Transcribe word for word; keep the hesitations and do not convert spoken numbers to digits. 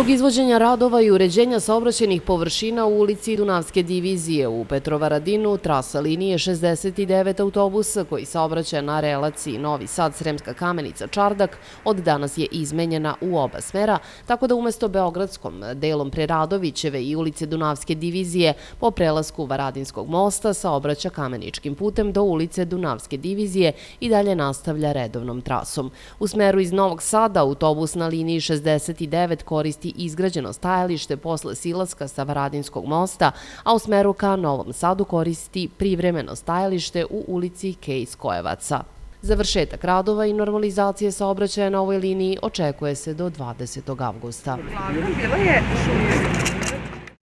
Zbog izvođenja radova i uređenja saobraćajnih površina u ulici Dunavske divizije u Petrovaradinu, trasa linije šezdeset devet autobusa koji saobraća na relaciji Novi Sad-Sremska Kamenica-Čardak od danas je izmenjena u oba smera, tako da umesto beogradskom delom Preradovićeve i ulice Dunavske divizije po prelasku Varadinskog mosta saobraća Kameničkim putem do ulice Dunavske divizije i dalje nastavlja redovnom trasom. U smeru iz Novog Sada autobus na liniji šezdeset devet koristi izgrađeno stajalište posle silaska sa Varadinskog mosta, a u smeru ka Novom Sadu koristi privremeno stajalište u ulici Kej Skojevaca. Završetak radova i normalizacije saobraćaja na ovoj liniji očekuje se do dvadesetog avgusta. Bila je